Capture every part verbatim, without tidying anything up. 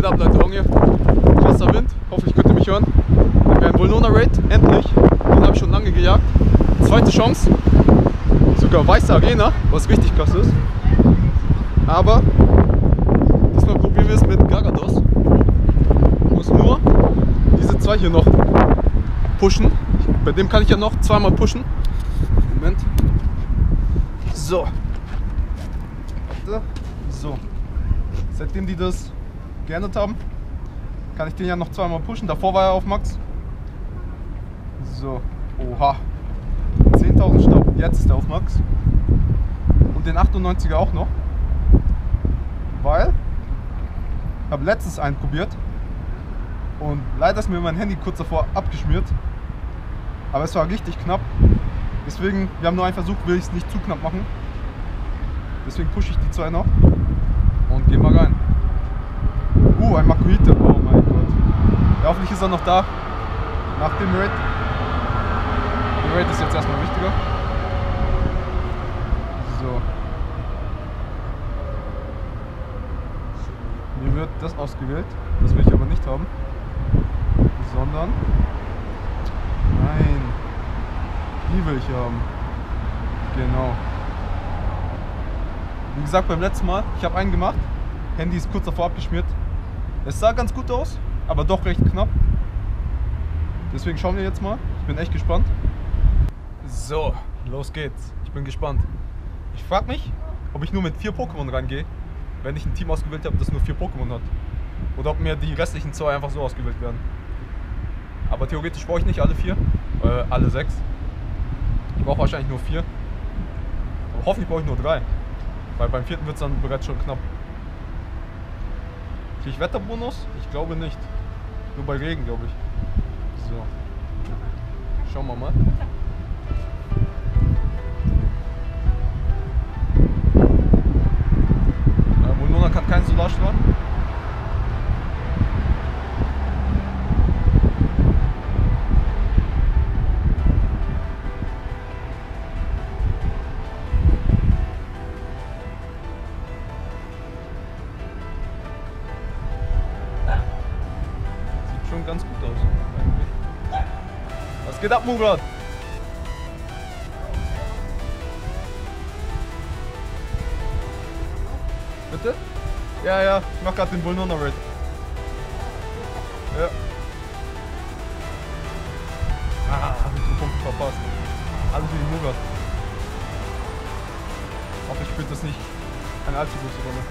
ab, Leute? Morgen hier. Krasser Wind. Hoffentlich könnt ihr mich hören. Wir haben Vulnona Raid. Endlich. Den habe ich schon lange gejagt. Zweite Chance. Sogar weiße Arena, was richtig krass ist. Aber diesmal probieren wir es mit Garados. Ich muss nur diese zwei hier noch pushen. Bei dem kann ich ja noch zweimal pushen. Moment. So. Warte. So. Seitdem die das geändert haben, kann ich den ja noch zweimal pushen. Davor war er auf Max. So. Oha. zehntausend Staub. Jetzt ist er auf Max. Und den achtundneunziger auch noch. Weil ich habe letztens einen probiert. Und leider ist mir mein Handy kurz davor abgeschmiert. Aber es war richtig knapp. Deswegen, wir haben nur einen Versuch, will ich es nicht zu knapp machen. Deswegen pushe ich die zwei noch. Und gehen mal rein. Uh, ein Makuhita. Oh mein Gott. Ja, hoffentlich ist er noch da. Nach dem Raid. Der Raid ist jetzt erstmal wichtiger. So. Mir wird das ausgewählt. Das will ich aber nicht haben. Sondern. Nein. Die will ich haben. Genau. Wie gesagt, beim letzten Mal, ich habe einen gemacht. Handy ist kurz davor abgeschmiert. Es sah ganz gut aus, aber doch recht knapp. Deswegen schauen wir jetzt mal. Ich bin echt gespannt. So, los geht's. Ich bin gespannt. Ich frage mich, ob ich nur mit vier Pokémon reingehe, wenn ich ein Team ausgewählt habe, das nur vier Pokémon hat. Oder ob mir die restlichen zwei einfach so ausgewählt werden. Aber theoretisch brauche ich nicht alle vier. Äh, alle sechs. Ich brauche wahrscheinlich nur vier. Aber hoffentlich brauche ich nur drei. Weil beim vierten wird es dann bereits schon knapp. Kriege ich Wetterbonus? Ich glaube nicht. Nur bei Regen, glaube ich. So. Schauen wir mal. Äh, Vulnona kann keinen Solarstrahl. Schon ganz gut aus, eigentlich. Was geht ab, Murat? Bitte? Ja, ja, ich mach grad den Vulnona Raid. Ja. Ah, hab ich den Punkt verpasst. Alles wie den Murat. Hoffentlich spielt das nicht eine allzu große Rolle.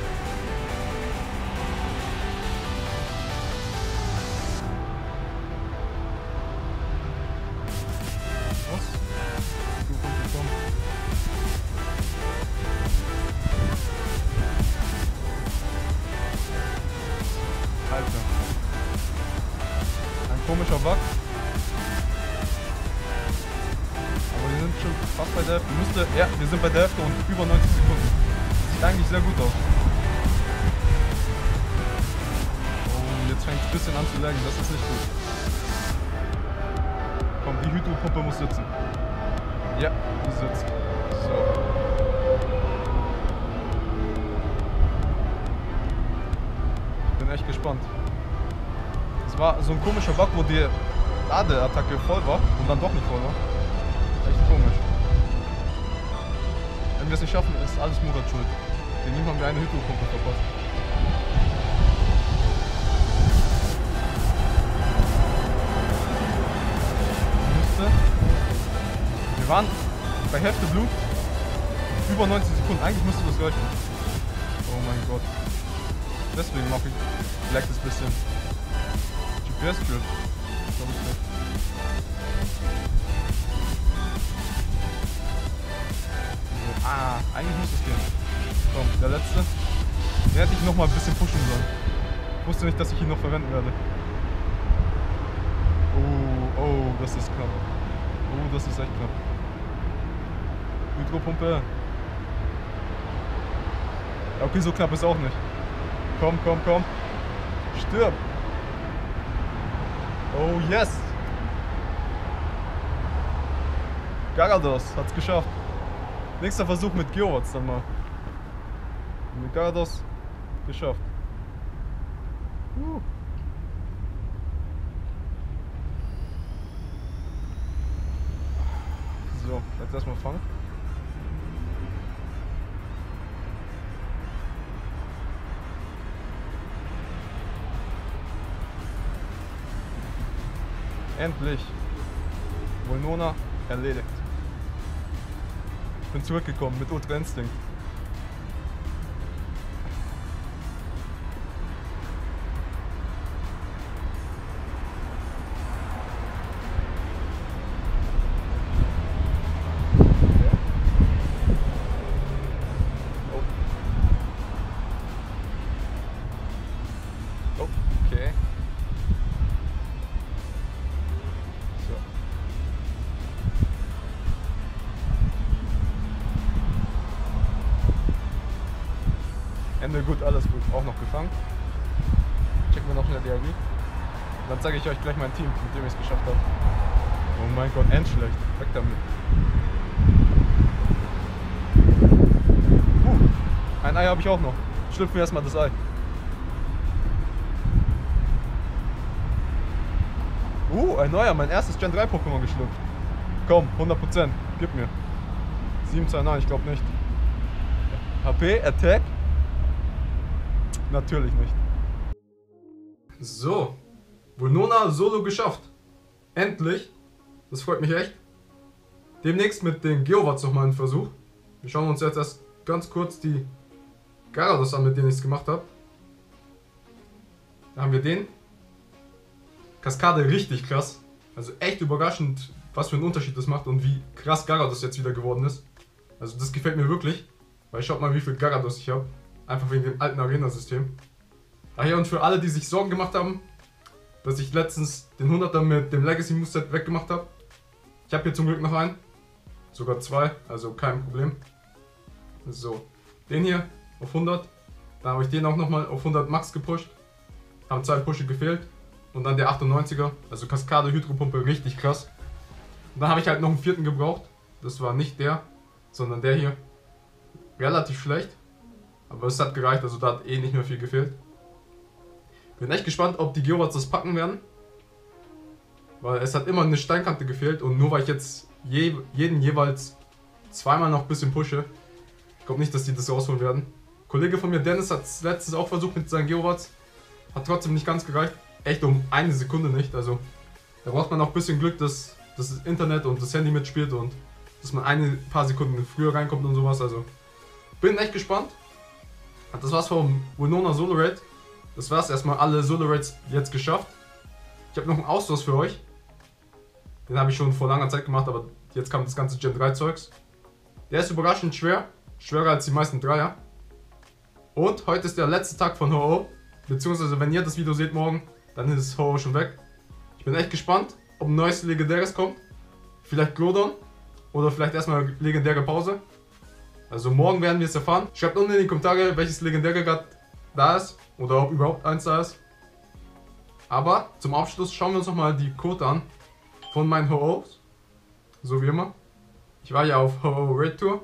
Alter. Ein komischer Bug. Aber wir sind schon fast bei der Hälfte. Müsste, ja, wir sind bei der Hälfte und über neunzig Sekunden. Sieht eigentlich sehr gut aus. Oh, jetzt fängt es ein bisschen an zu laggen. Das ist nicht gut. Komm, die Hydropumpe muss sitzen. Ja, die sitzt. So. Bin echt gespannt. Es war so ein komischer Bug, wo die Ladeattacke voll war und dann doch nicht voll war. Echt komisch. Wenn wir es nicht schaffen, ist alles Murat schuld. Den haben wir eine Hydropumpe verpasst. Müsste. Wir waren bei Hälfte Blut. Über neunzig Sekunden. Eigentlich müsste das reichen. Oh mein Gott. Deswegen mache ich leckt es ein bisschen. G P S-Drift. Glaube ich nicht. So, ah, eigentlich muss es gehen. Komm, der letzte. Den hätte ich noch mal ein bisschen pushen sollen. Ich wusste nicht, dass ich ihn noch verwenden werde. Oh, oh, das ist knapp. Oh, das ist echt knapp. Hydropumpe. Ja, okay, so knapp ist auch nicht. Komm, komm, komm. Stirb. Oh, yes. Garados hat's geschafft. Nächster Versuch mit Geowarts dann mal. Mit Garados geschafft. Uh. So, jetzt erstmal fangen. Endlich. Vulnona erledigt. Ich bin zurückgekommen mit Ultra Instinct. Okay. So. Ende gut, alles gut. Auch noch gefangen. Checken wir noch schnell D R V. Dann zeige ich euch gleich mein Team, mit dem ich es geschafft habe. Oh mein Gott, endschlecht. Weg damit. Uh, ein Ei habe ich auch noch. Schlüpfen wir erstmal das Ei. Uh, ein neuer, mein erstes Gen drei Pokémon geschlüpft. Komm, hundert Prozent, gib mir. sieben zwei neun, ich glaube nicht. H P, Attack? Natürlich nicht. So, Vulnona Solo geschafft. Endlich. Das freut mich echt. Demnächst mit den Geowatts nochmal einen Versuch. Wir schauen uns jetzt erst ganz kurz die Gyarados an, mit denen ich es gemacht habe. Da haben wir den. Kaskade richtig krass. Also echt überraschend, was für einen Unterschied das macht und wie krass Gyarados jetzt wieder geworden ist. Also das gefällt mir wirklich. Weil schaut mal, wie viel Gyarados ich habe. Einfach wegen dem alten Arena-System. Ach ja, und für alle, die sich Sorgen gemacht haben, dass ich letztens den hunderter mit dem Legacy Moveset weggemacht habe. Ich habe hier zum Glück noch einen. Sogar zwei, also kein Problem. So, den hier auf hundert. Dann habe ich den auch nochmal auf hundert Max gepusht. Haben zwei Pushe gefehlt. Und dann der achtundneunziger, also Kaskade Hydropumpe, richtig krass. Und dann habe ich halt noch einen vierten gebraucht. Das war nicht der, sondern der hier. Relativ schlecht. Aber es hat gereicht, also da hat eh nicht mehr viel gefehlt. Bin echt gespannt, ob die Geowatts das packen werden. Weil es hat immer eine Steinkante gefehlt und nur weil ich jetzt je, jeden jeweils zweimal noch ein bisschen pushe, ich glaube nicht, dass die das rausholen werden. Ein Kollege von mir, Dennis, hat es letztens auch versucht mit seinen Geowatts. Hat trotzdem nicht ganz gereicht. Echt um eine Sekunde nicht. Also da braucht man auch ein bisschen Glück, dass, dass das Internet und das Handy mitspielt und dass man eine paar Sekunden früher reinkommt und sowas. Also bin echt gespannt. Das war's vom Vulnona Solo Raid. Das war's erstmal, alle Solo Raids jetzt geschafft. Ich habe noch einen Austausch für euch. Den habe ich schon vor langer Zeit gemacht, aber jetzt kam das ganze Gen drei Zeugs. Der ist überraschend schwer. Schwerer als die meisten Dreier. Und heute ist der letzte Tag von Ho-Oh. Beziehungsweise wenn ihr das Video seht morgen, dann ist Ho-Oh schon weg. Ich bin echt gespannt, ob ein neues Legendäres kommt. Vielleicht Glodon. Oder vielleicht erstmal legendäre Pause. Also morgen werden wir es erfahren. Schreibt unten in die Kommentare, welches Legendäre gerade da ist. Oder ob überhaupt eins da ist. Aber zum Abschluss schauen wir uns nochmal die Quote an. Von meinen Ho-Ohs. So wie immer. Ich war ja auf Ho-Oh Raid Tour.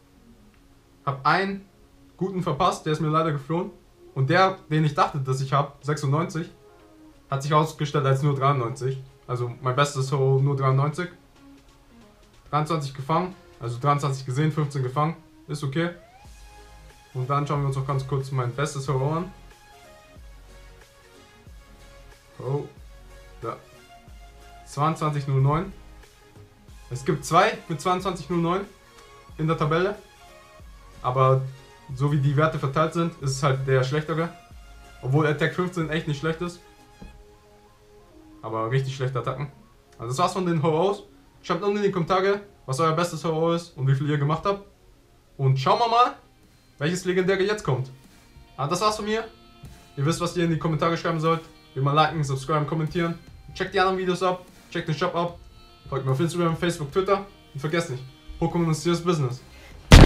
Hab einen guten verpasst, der ist mir leider geflohen. Und der, den ich dachte, dass ich habe, sechsundneunzig, hat sich ausgestellt als nur dreiundneunzig. Also mein bestes Ho-Oh nur dreiundneunzig. dreiundzwanzig gefangen, also dreiundzwanzig gesehen, fünfzehn gefangen. Ist okay. Und dann schauen wir uns noch ganz kurz mein bestes Ho-Oh an. Oh, da. zweiundzwanzig null neun. Es gibt zwei mit zweiundzwanzig null neun in der Tabelle. Aber so wie die Werte verteilt sind, ist es halt der schlechtere. Obwohl Attack fünfzehn echt nicht schlecht ist. Aber richtig schlechte Attacken. Also das war's von den Ho-Ohs. Schreibt unten in die Kommentare, was euer bestes Ho-Oh ist und wie viel ihr gemacht habt. Und schauen wir mal, welches Legendäre jetzt kommt. Aber das war's von mir. Ihr wisst, was ihr in die Kommentare schreiben sollt. Wie immer liken, subscriben, kommentieren. Checkt die anderen Videos ab. Checkt den Shop ab. Folgt mir auf Instagram, Facebook, Twitter. Und vergesst nicht, Pokémon ist serious Business.